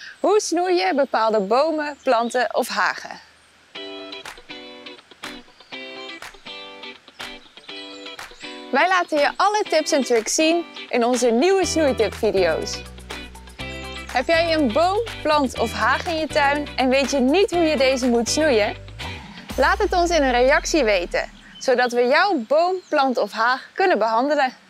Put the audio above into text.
Hoe snoei je bepaalde bomen, planten of hagen? Wij laten je alle tips en tricks zien in onze nieuwe snoeitip-video's. Heb jij een boom, plant of haag in je tuin en weet je niet hoe je deze moet snoeien? Laat het ons in een reactie weten, zodat we jouw boom, plant of haag kunnen behandelen.